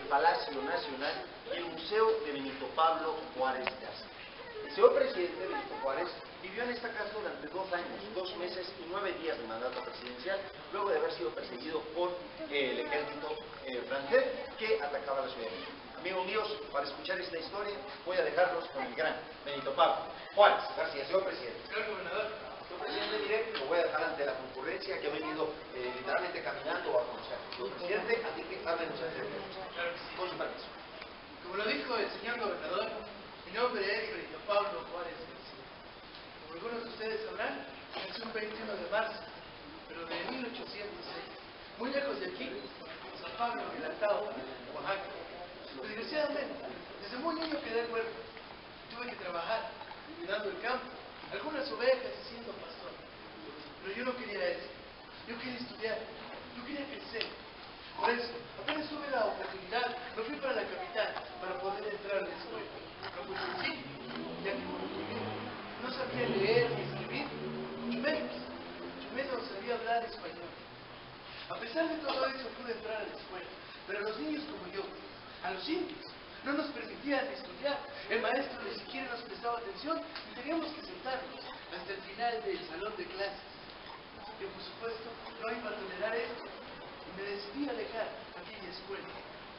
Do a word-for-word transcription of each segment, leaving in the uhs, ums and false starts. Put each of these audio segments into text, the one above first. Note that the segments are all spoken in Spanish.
Palacio Nacional y el Museo de Benito Pablo Juárez Garza. El señor presidente Benito Juárez vivió en esta casa durante dos años, dos meses y nueve días de mandato presidencial, luego de haber sido perseguido por eh, el ejército eh, francés que atacaba la Ciudad de México. Amigos míos, para escuchar esta historia voy a dejarlos con el gran Benito Pablo Juárez García, señor presidente. Señor gobernador. Señor presidente, mire, lo voy a dejar ante la concurrencia que ha venido eh, literalmente caminando a conocer. Señor presidente, así que háblenos acerca de esto. Claro que sí. Con su permiso. Como lo dijo el señor gobernador, mi nombre es Benito Pablo Juárez García. Como algunos de ustedes sabrán, nací un veintiuno de marzo, pero de mil ochocientos seis, muy lejos de aquí, en San Pablo, en el Atao, Oaxaca. Desgraciadamente, desde muy niño quedé huérfano. Tuve que trabajar, cuidando el campo, algunas ovejas y siendo pastor. Pero yo no quería eso. Yo quería estudiar. Yo quería crecer. Por eso, apenas tuve la oportunidad, me fui para la capital para poder entrar a la escuela. No fue sencillo, ya que como niño no sabía leer ni escribir, mucho menos, mucho menos sabía hablar español. A pesar de todo eso pude entrar a la escuela, pero los niños como yo, a los indios, no nos permitían estudiar. El maestro ni siquiera nos prestaba atención y teníamos que sentarnos hasta el final del salón de clases. Yo, por supuesto, no iba a tolerar esto y me decidí a dejar aquella escuela.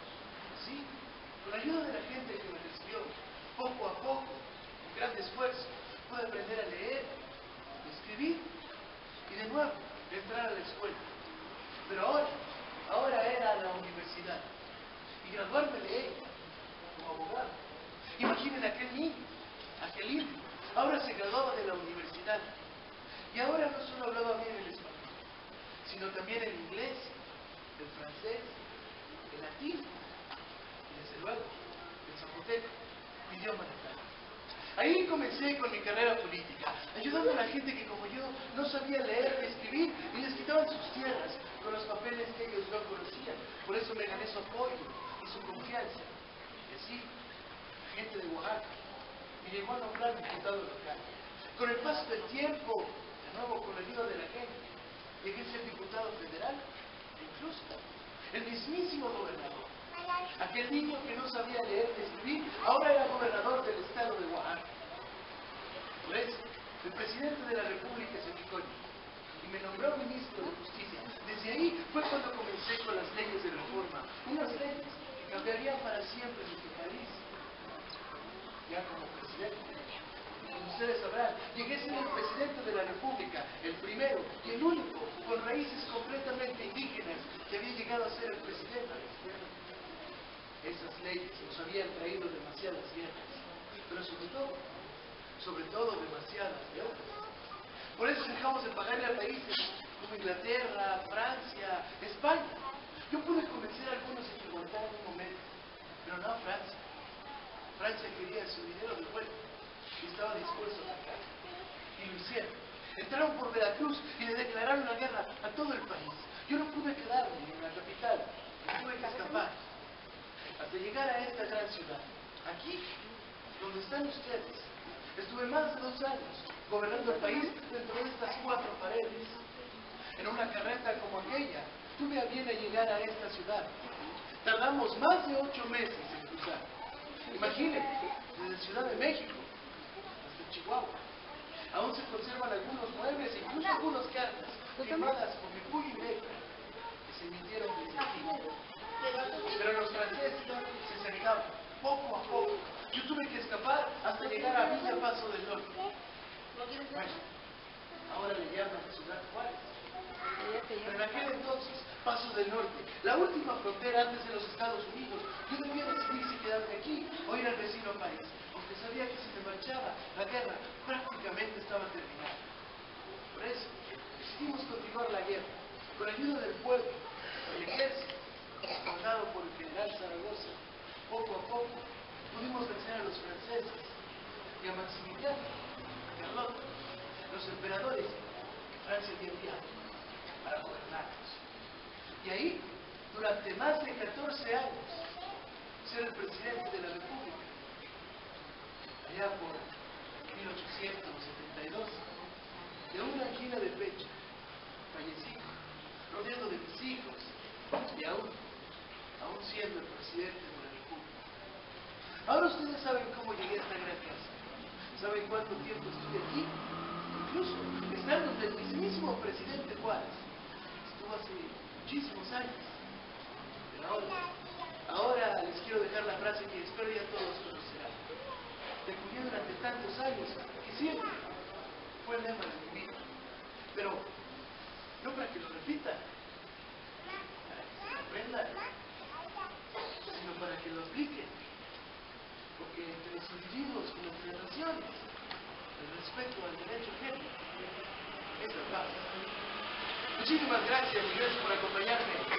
Sí, con la ayuda de la gente que me recibió, poco a poco, con gran esfuerzo, pude aprender a leer, a escribir y de nuevo entrar a la escuela. Pero ahora, ahora era la universidad y graduarme de ella como abogado. Imaginen aquel niño, aquel indio, ahora se graduaba de la universidad y ahora no solo hablaba bien el español, sino también el inglés, el francés, el latín y desde luego el zapoteco, mi idioma natal. Ahí comencé con mi carrera política, ayudando a la gente que como yo no sabía leer ni escribir y les quitaban sus tierras con los papeles que ellos no conocían. Por eso me gané su apoyo y su confianza. Y así, la gente de Oaxaca me llegó a nombrar diputado local. Con el paso del tiempo, de nuevo con la ayuda de la gente, llegué a ser diputado federal e incluso el mismísimo gobernador. Aquel niño que no sabía leer ni escribir, ahora era gobernador del estado de Oaxaca. Por eso, el presidente de la República se fijó en mí y me nombró ministro de Justicia. Desde ahí fue cuando comencé con las leyes de reforma, unas leyes que cambiarían para siempre nuestro país. Ya como presidente, como ustedes sabrán, llegué a ser el presidente de la República, el primero y el único con raíces completamente indígenas que había llegado a ser el presidente. Esas leyes nos habían traído demasiadas guerras, pero sobre todo, sobre todo demasiadas deudas. Por eso dejamos de pagarle a países como Inglaterra, Francia, España. Yo pude convencer a algunos de que aguantaran un momento, pero no a Francia. Francia quería su dinero de vuelta y estaba dispuesto a atacar. Y lo hicieron. Entraron por Veracruz y le declararon la guerra a todo el país. Yo no pude quedarme en la capital, tuve que escapar hasta llegar a esta gran ciudad. Aquí, donde están ustedes, estuve más de dos años gobernando el país dentro de estas cuatro paredes. En una carreta como aquella, tuve a bien a llegar a esta ciudad. Tardamos más de ocho meses en cruzar. Imagínense, desde Ciudad de México hasta Chihuahua. Aún se conservan algunos muebles e incluso algunas cartas firmadas por mi puño y letra que se emitieron desde aquí. Pero los franceses se acercaban poco a poco. Yo tuve que escapar hasta llegar a Villa Paso del Norte. Bueno, ahora le llaman Ciudad Juárez. Pero en aquel entonces, Paso del Norte, la última frontera antes de los Estados Unidos, yo debía decidir si quedarme aquí o ir al vecino país, porque sabía que si me marchaba, la guerra prácticamente estaba terminada. Por eso, decidimos continuar la guerra, con ayuda del pueblo, del ejército, comandado por el general Zaragoza. Poco a poco, pudimos vencer a los franceses y a Maximiliano, a Carlota, los emperadores que Francia había enviado para gobernarnos. Y ahí, durante más de catorce años, ser el presidente de la República. Allá por mil ochocientos setenta y dos, de una angina de pecho, fallecí, rodeado de mis hijos, y aún, aún siendo el presidente ¿Saben cuánto tiempo estuve aquí? Incluso estando del mismísimo presidente Juárez. Estuvo hace muchísimos años. Pero ahora, ahora les quiero dejar la frase que espero ya todos conocerán. Te cuidé durante tantos años que siempre fue el lema de mi vida. Pero no para que lo repitan, para que se lo aprendan, sino para que lo apliquen. Porque entre los individuos como entre naciones, el respeto al derecho ajeno es la paz. Muchísimas gracias y gracias por acompañarme.